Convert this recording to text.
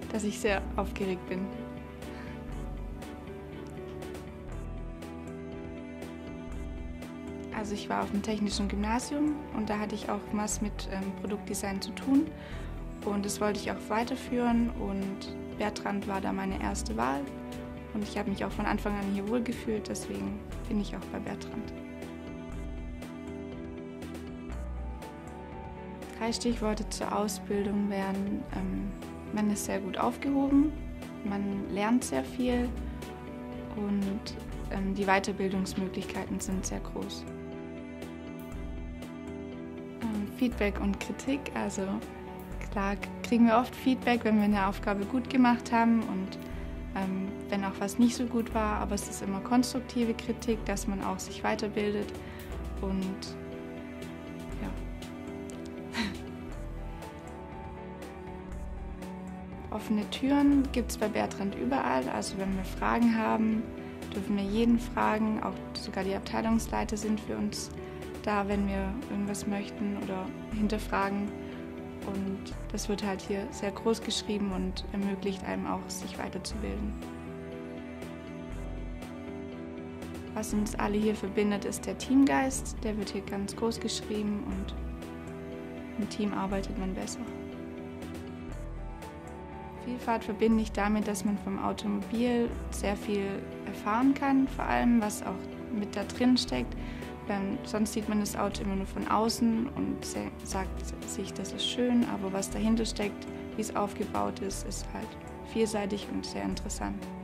dass ich sehr aufgeregt bin. Also ich war auf dem Technischen Gymnasium und da hatte ich auch was mit Produktdesign zu tun und das wollte ich auch weiterführen und Bertrand war da meine erste Wahl und ich habe mich auch von Anfang an hier wohlgefühlt, deswegen bin ich auch bei Bertrand. 3 Stichworte zur Ausbildung wären, man ist sehr gut aufgehoben, man lernt sehr viel und die Weiterbildungsmöglichkeiten sind sehr groß. Feedback und Kritik, also klar kriegen wir oft Feedback, wenn wir eine Aufgabe gut gemacht haben und wenn auch was nicht so gut war, aber es ist immer konstruktive Kritik, dass man auch sich weiterbildet und ja. Offene Türen gibt es bei Bertrand überall, also wenn wir Fragen haben, dürfen wir jeden fragen, auch sogar die Abteilungsleiter sind für uns da, wenn wir irgendwas möchten oder hinterfragen. Und das wird halt hier sehr groß geschrieben und ermöglicht einem auch, sich weiterzubilden. Was uns alle hier verbindet, ist der Teamgeist. Der wird hier ganz groß geschrieben und im Team arbeitet man besser. Vielfalt verbinde ich damit, dass man vom Automobil sehr viel erfahren kann, vor allem was auch mit da drin steckt. Sonst sieht man das Auto immer nur von außen und sagt sich, das ist schön, aber was dahinter steckt, wie es aufgebaut ist, ist halt vielseitig und sehr interessant.